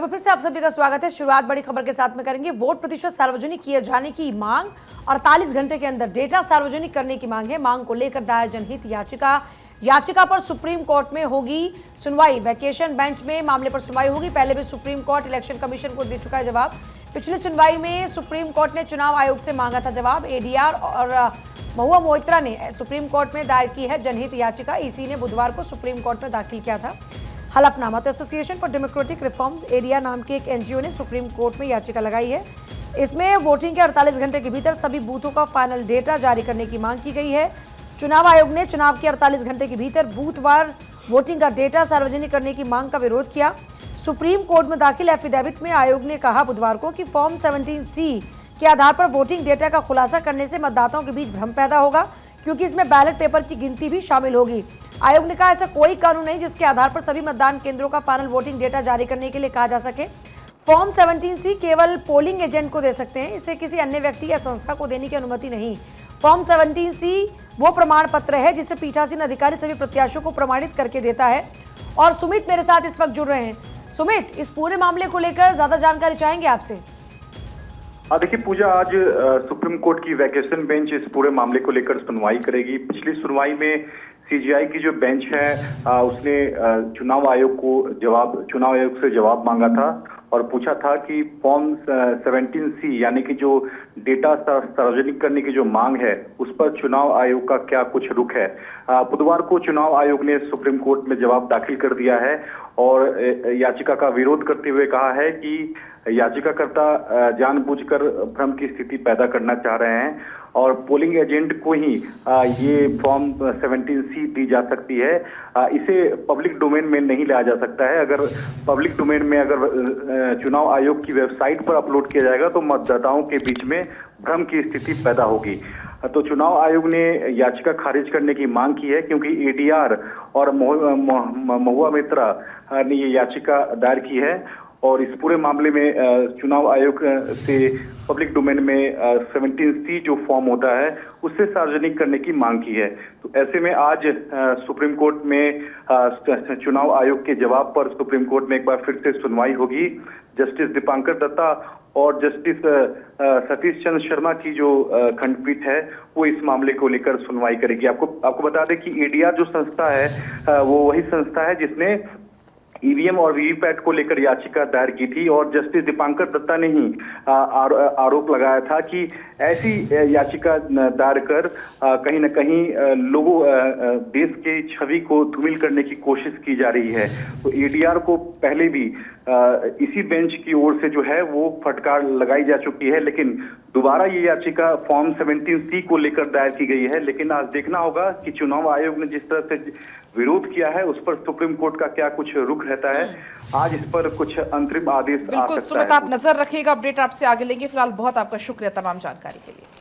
बार फिर से आप सभी का स्वागत है। शुरुआत बड़ी खबर के साथ में करेंगे। वोट प्रतिशत सार्वजनिक किए जाने की मांग, 48 घंटे के अंदर डेटा सार्वजनिक करने की मांग है। मांग को लेकर दायर जनहित याचिका पर सुप्रीम कोर्ट में होगी सुनवाई। वैकेशन बेंच में मामले पर सुनवाई होगी। पहले भी सुप्रीम कोर्ट इलेक्शन कमीशन को दे चुका है जवाब। पिछली सुनवाई में सुप्रीम कोर्ट ने चुनाव आयोग से मांगा था जवाब। एडीआर और महुआ मोइत्रा ने सुप्रीम कोर्ट में दायर की है जनहित याचिका। ईसी ने बुधवार को सुप्रीम कोर्ट में दाखिल किया था हलफनामा। तो एसोसिएशन फॉर डेमोक्रेटिक रिफॉर्म्स एरिया नाम के एक एनजीओ ने सुप्रीम कोर्ट में याचिका लगाई है। इसमें वोटिंग के 48 घंटे के भीतर सभी बूथों का फाइनल डेटा जारी करने की मांग की गई है। चुनाव आयोग ने चुनाव के 48 घंटे के भीतर बूथवार वोटिंग का डेटा सार्वजनिक करने की मांग का विरोध किया। सुप्रीम कोर्ट में दाखिल एफिडेविट में आयोग ने कहा बुधवार को कि फॉर्म 17C के आधार पर वोटिंग डेटा का खुलासा करने से मतदाताओं के बीच भ्रम पैदा होगा, क्योंकि इसमें बैलेट पेपर की गिनती भी शामिल होगी। आयोग ने कहा ऐसा कोई कानून नहीं जिसके आधार पर सभी मतदान केंद्रों का फाइनल वोटिंग डेटा जारी करने के लिए कहा जा सके। फॉर्म 17C केवल पोलिंग एजेंट को दे सकते हैं, इसे किसी अन्य व्यक्ति या संस्था को देने की अनुमति नहीं। फॉर्म 17C वो प्रमाण पत्र है जिसे पीठासीन अधिकारी सभी प्रत्याशियों को प्रमाणित करके देता है। और सुमित मेरे साथ इस वक्त जुड़ रहे हैं। सुमित, इस पूरे मामले को लेकर ज्यादा जानकारी चाहेंगे आपसे। देखिए पूजा, आज सुप्रीम कोर्ट की वैकेशन बेंच इस पूरे मामले को लेकर सुनवाई करेगी। पिछली सुनवाई में सीजीआई की जो बेंच है उसने चुनाव आयोग से जवाब मांगा था और पूछा था कि फॉर्म 17C यानी कि जो डेटा सार्वजनिक करने की जो मांग है उस पर चुनाव आयोग का क्या कुछ रुख है। बुधवार को चुनाव आयोग ने सुप्रीम कोर्ट में जवाब दाखिल कर दिया है और याचिका का विरोध करते हुए कहा है कि याचिकाकर्ता जानबूझकर भ्रम की स्थिति पैदा करना चाह रहे हैं और पोलिंग एजेंट को ही ये फॉर्म 17C दी जा सकती है। इसे पब्लिक डोमेन में नहीं लाया जा सकता है। अगर पब्लिक डोमेन में अगर चुनाव आयोग की वेबसाइट पर अपलोड किया जाएगा तो मतदाताओं के बीच में भ्रम की स्थिति पैदा होगी। तो चुनाव आयोग ने याचिका खारिज करने की मांग की है, क्योंकि एडीआर और महुआ मोइत्रा ने ये याचिका दायर की है और इस पूरे मामले में चुनाव आयोग से पब्लिक डोमेन में 17C जो फॉर्म होता है उससे सार्वजनिक करने की मांग की है। तो ऐसे में आज सुप्रीम कोर्ट में चुनाव आयोग के जवाब पर सुप्रीम कोर्ट में एक बार फिर से सुनवाई होगी। जस्टिस दीपांकर दत्ता और जस्टिस सतीश चंद्र शर्मा की जो खंडपीठ है वो इस मामले को लेकर सुनवाई करेगी। आपको बता दें कि एडीआर जो संस्था है वो वही संस्था है जिसने ईवीएम और वीवीपैट को लेकर याचिका दायर की थी और जस्टिस दीपांकर दत्ता ने ही आरोप लगाया था कि ऐसी याचिका दायर कर कहीं न कहीं लोगों देश के छवि को धूमिल करने की कोशिश की जा रही है। तो एडीआर को पहले भी इसी बेंच की ओर से जो है वो फटकार लगाई जा चुकी है, लेकिन दोबारा ये याचिका फॉर्म 17C को लेकर दायर की गई है। लेकिन आज देखना होगा कि चुनाव आयोग ने जिस तरह से विरोध किया है उस पर सुप्रीम कोर्ट का क्या कुछ रुख रहता है। आज इस पर कुछ अंतरिम आदेश आ सकता है। सुमित, आप नजर रखिएगा, अपडेट आपसे आगे लेंगे। फिलहाल बहुत आपका शुक्रिया तमाम जानकारी के लिए।